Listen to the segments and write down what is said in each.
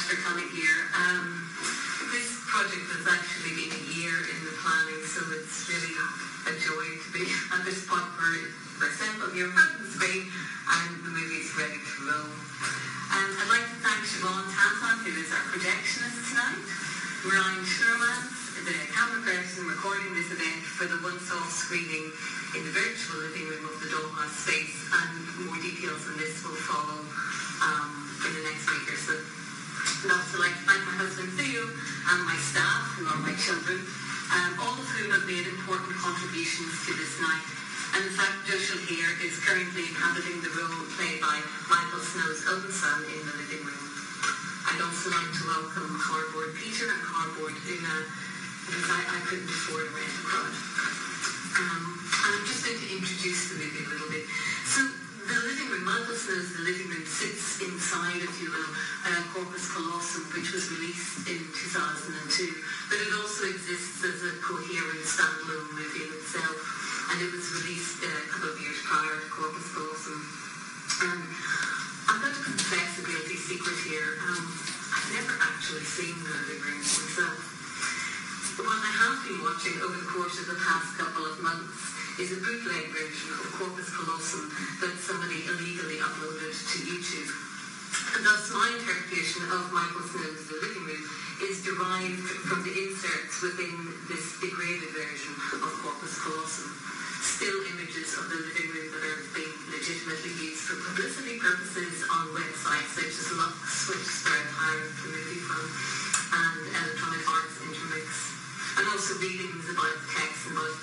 for coming here. This project has actually been a year in the planning, so it's really a joy to be at this point where we're assembled here in Spain and the movie is ready to roll. I'd like to thank Siobhan Tantan, who is our projectionist tonight, Ryan Sherman, the camera person recording this event for the once-off screening in the virtual living room of the Dollhouse space, and more details on this will follow in the next week or so. I'd also like to thank my husband Theo and my staff, who are my children, all of whom have made important contributions to this night. And in fact, Joshua here is currently inhabiting the role played by Michael Snow's own son in the living room. I'd also like to welcome Cardboard Peter and Cardboard Una, because I couldn't afford a rent abroad. And I'm just going to introduce the movie a little bit. So the living room, Michael Snow's The Living Room, sits inside, if you will, Corpus Colossum, which was released in 2002. But it also exists as a coherent standalone movie in itself. And it was released a couple of years prior to Corpus Colossum. I've got to confess a guilty secret here. I've never actually seen The Living Room myself. But what I have been watching over the course of the past couple of months is a bootleg version of Corpus Colossum that somebody illegally uploaded to YouTube. And thus my interpretation of Michael Snow's The Living Room is derived from the inserts within this degraded version of Corpus Colossum. Still images of the living room that are being legitimately used for publicity purposes on websites such as Lux, which Star hired the movie from, and Electronic Arts Intermix, and also readings and texts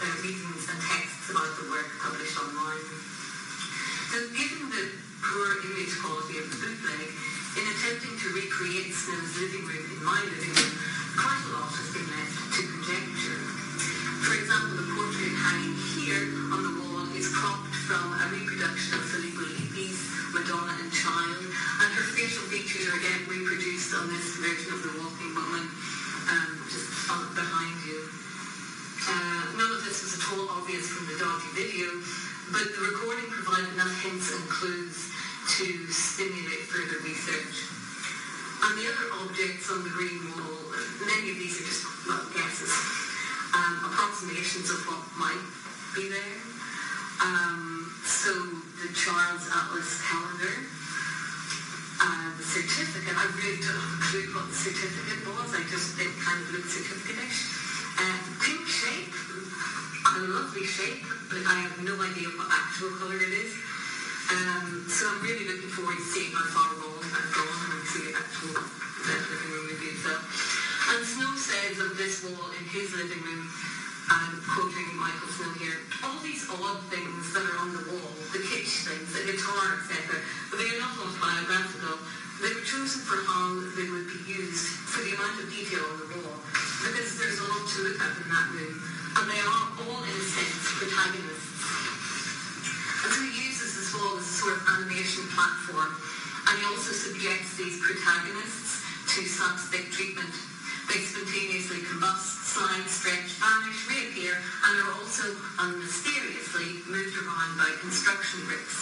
about the work published online. So given the poor image quality of the bootleg, in attempting to recreate Snow's living room in my living room, quite a lot has been left to conjecture. For example, the portrait hanging here on the wall is cropped from a reproduction of Filippo Lippi's Madonna and Child, and her facial features are again reproduced on this version of the walking woman, just behind you. None of this was at all obvious from the dodgy video, but the recording provided enough hints and clues to stimulate further research. And the other objects on the green wall, many of these are just, guesses, approximations of what might be there. So the Charles Atlas calendar, the certificate, I really don't have a clue what the certificate was, it kind of looked certificate-ish. Pink shape, a lovely shape, but I have no idea what actual colour it is. So I'm really looking forward to seeing how far wrong I've gone and see the actual living room movie itself. And Snow says of this wall in his living room, I'm quoting Michael Snow here, all these odd things that are on the wall, the kitsch things, the guitar, etc., but they are not autobiographical. They were chosen for how they would be used, for the amount of detail on the wall, because there's a lot to look at in that room, and they are all, in a sense, protagonists. And so he uses this wall as a sort of animation platform, and he also subjects these protagonists to slapstick treatment. They spontaneously combust, slide, stretch, vanish, reappear, and are also mysteriously moved around by construction bricks.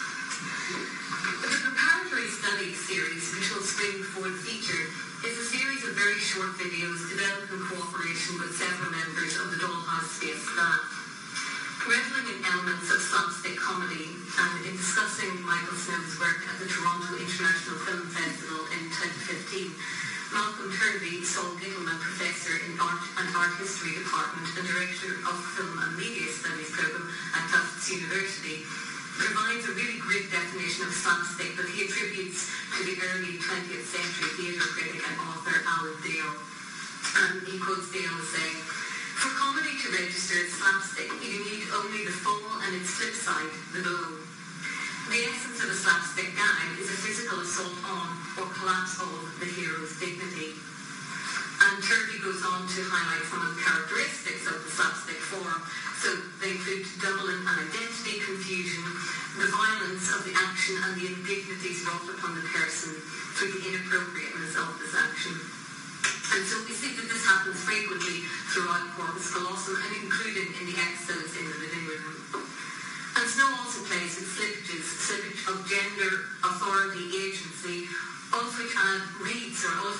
The preparatory study series, which will screen before the feature, is a series of very short videos developed in cooperation with several members of the Dollhouse Space staff. Reveling in elements of slapstick comedy and in discussing Michael Snow's work at the Toronto International Film Festival in 2015, Malcolm Turvey, Saul Gittleman Professor in Art and Art History Department and Director of Film and Media Studies Program at Tufts University, provides a really great definition of slapstick that he attributes to the early 20th century theatre critic and author Alan Dale. And he quotes Dale as saying, "For comedy to register as slapstick, you need only the fall and its flip side, the blow. The essence of a slapstick gag is a physical assault on or collapse of the hero's dignity." And Turvey goes on to highlight some of the characteristics of the slapstick form. So they include double and identity confusion, the violence of the action and the indignities wrought upon the person through the inappropriateness of this action. And so we see that this happens frequently throughout Corpus Colossum and including in the episodes in the living room. And Snow also plays with slippage of gender, authority, agency, all of which Anne reads or all of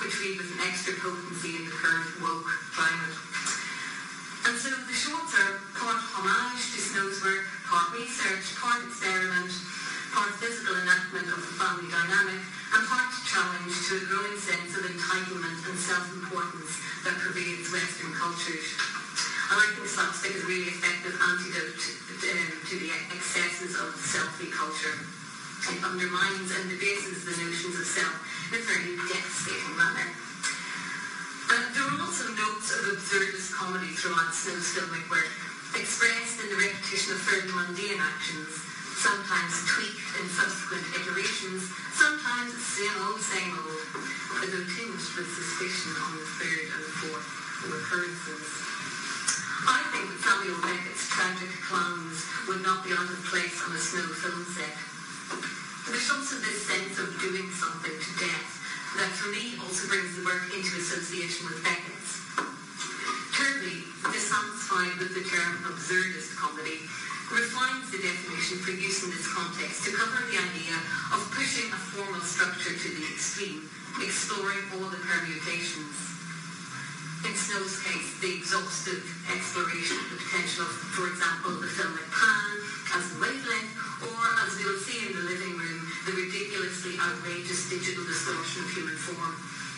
family dynamic, and part challenge to a growing sense of entitlement and self-importance that pervades Western cultures. And I think slapstick is a really effective antidote to the excesses of selfie culture. It undermines and debases the notions of self in a very devastating manner. There are also notes of absurdist comedy throughout Snow's filmic work, expressed in the repetition of fairly mundane actions, sometimes tweaked in subsequent iterations, sometimes same old, although tinged with suspicion on the third and fourth recurrences. I think that Samuel Beckett's tragic clowns would not be out of place on a Snow film set. There's also this sense of doing something to death that for me also brings the work into association with Beckett's. Turvey, dissatisfied with the term absurdist comedy, refines the definition for use in this context to cover the idea of pushing a formal structure to the extreme, exploring all the permutations. In Snow's case, the exhaustive exploration of the potential of, for example, the filmic pan as a wavelength, or as we will see in The Living Room, the ridiculously outrageous digital distortion of human form.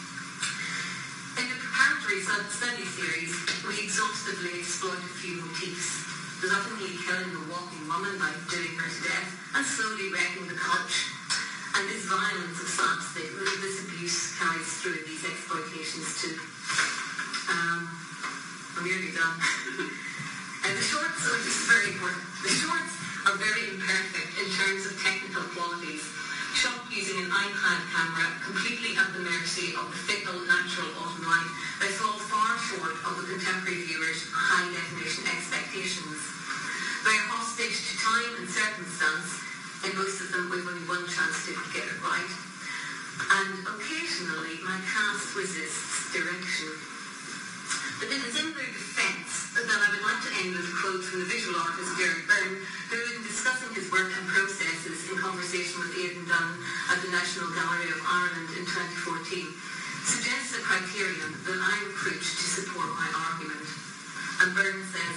In the preparatory study series, we exhaustively explored a few motifs, bluntly killing the walking woman by doing her to death, and slowly wrecking the couch. And this violence of slapstick, this abuse carries through these exploitations too. I'm nearly done. And the shorts, this is very important, the shorts are very imperfect in terms of technical qualities, shot using an iPad camera completely at the mercy of the fickle natural autumn light. They fall far short of the contemporary viewer's high-definition expectations. They are hostage to time and circumstance. In most of them, we've only one chance to get it right. And occasionally, my cast resists direction. But it is in their defence that I would like to end with a quote from the visual artist Gerard Byrne, who, in discussing his work and processes in conversation with Aidan Dunn at the National Gallery of Ireland in 2014, suggests a criterion that I recruit to support my argument. And Byrne says,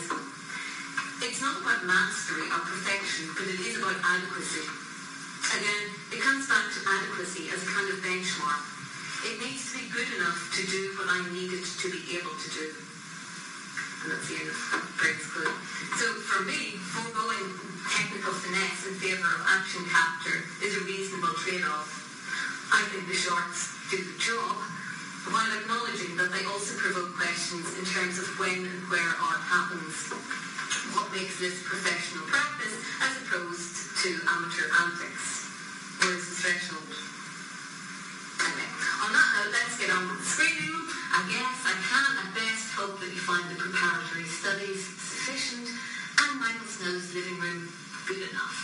it's not about mastery or perfection, but it is about adequacy. Again, it comes back to adequacy as a kind of benchmark. It needs to be good enough to do what I need it to be able to do. And that's the end of Byrne's quote. So for me, foregoing technical finesse in favour of action capture is a reasonable trade-off. I think the shorts do the job, while acknowledging that they also provoke questions in terms of when and where art happens. What makes this professional practice as opposed to amateur antics? Where is the threshold? Anyway, on that note, let's get on with the screening. I guess I can at best hope that you find the preparatory studies sufficient and Michael Snow's Living Room good enough.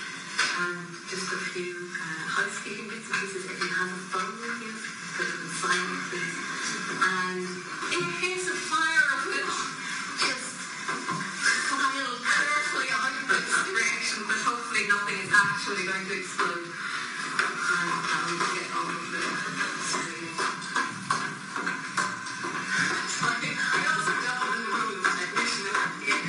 And just a few housekeeping bits and pieces. If you have a phone with you, put it in silent, please. And in case of fire or will, just file carefully out of this direction, but hopefully nothing is actually going to explode. And we'll get on with the screening. Sorry, I also don't want to know the technician here.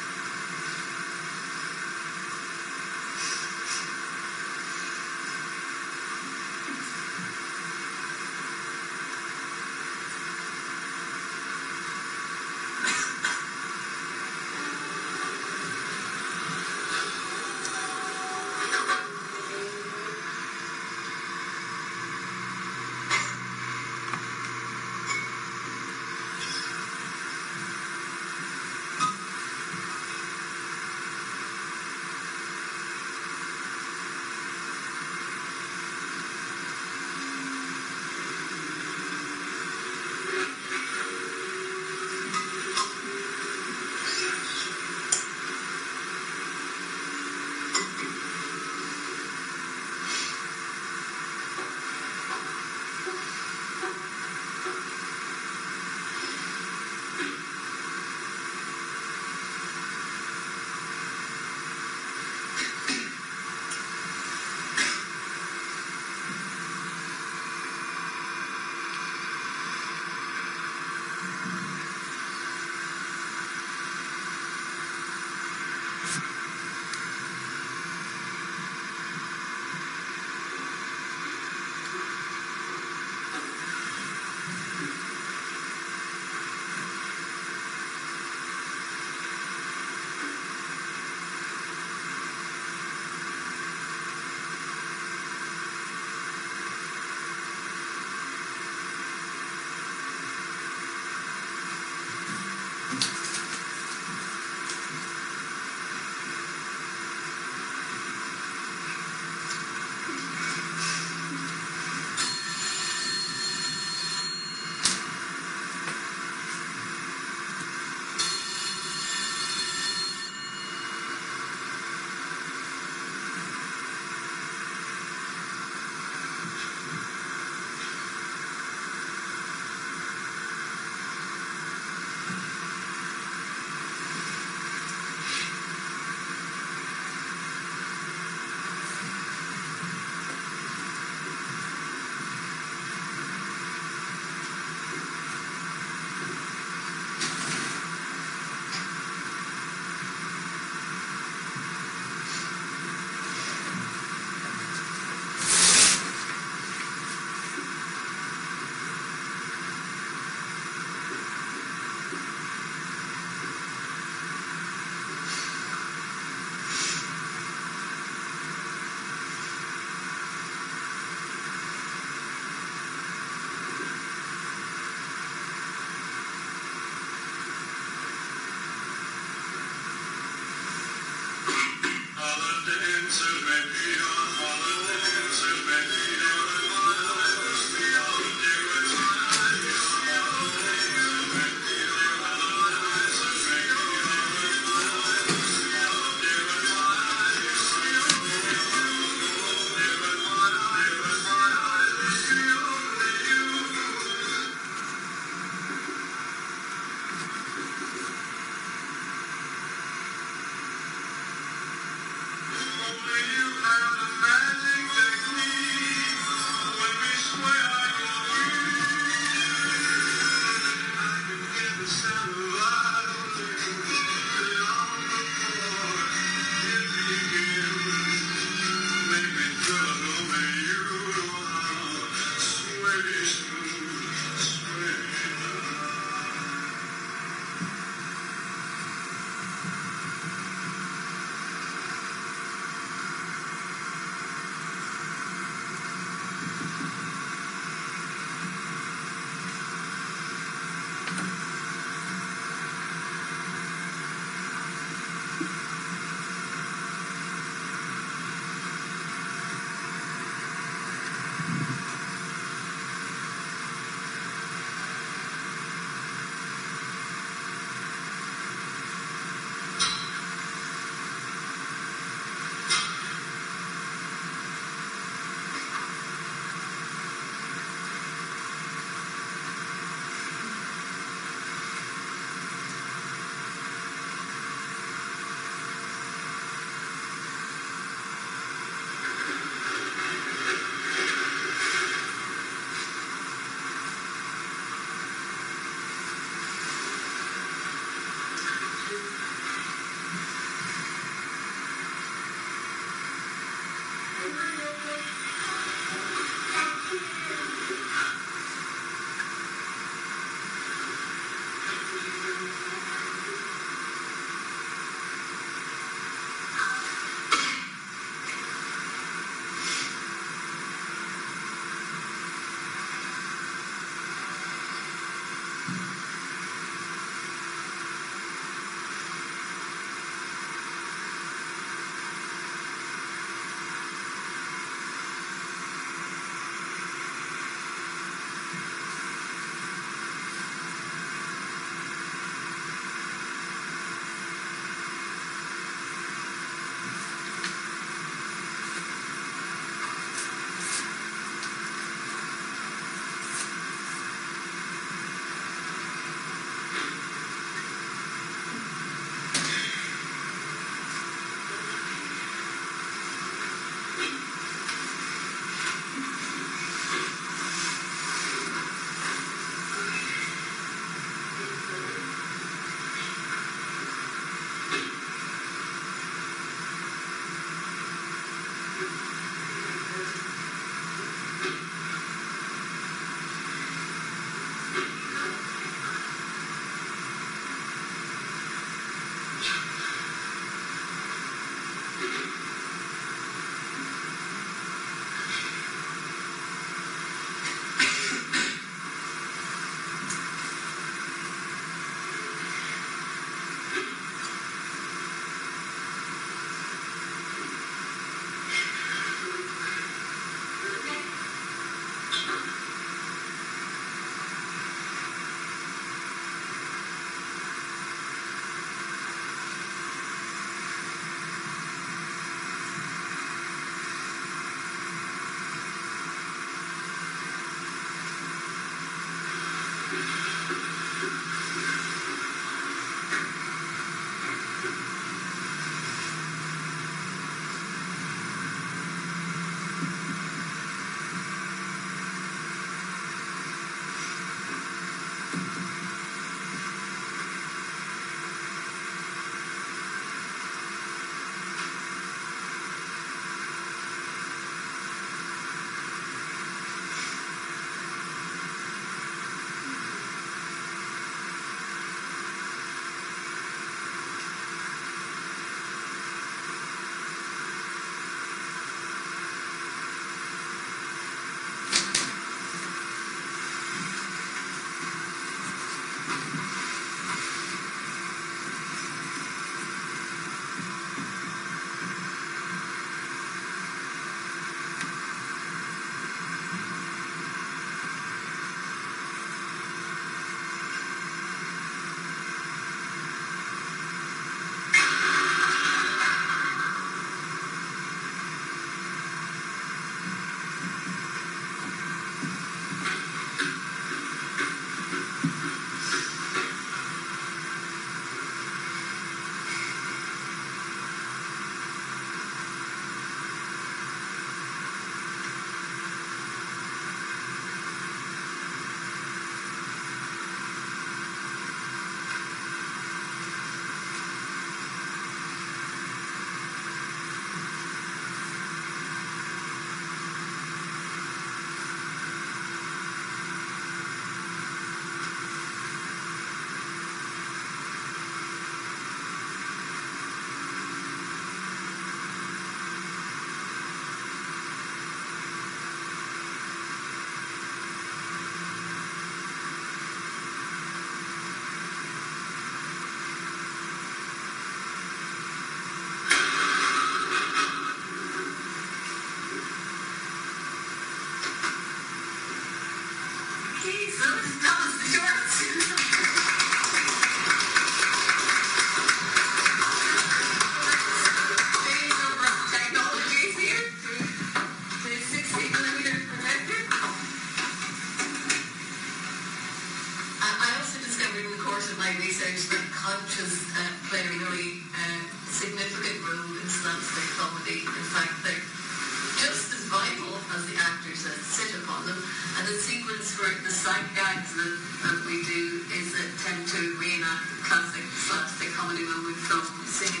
self-conscious play a really significant role in slapstick comedy. In fact, they're just as vital as the actors that sit upon them. And the sequence for the sight gags that we do is attempt to reenact classic slapstick comedy moment from Singing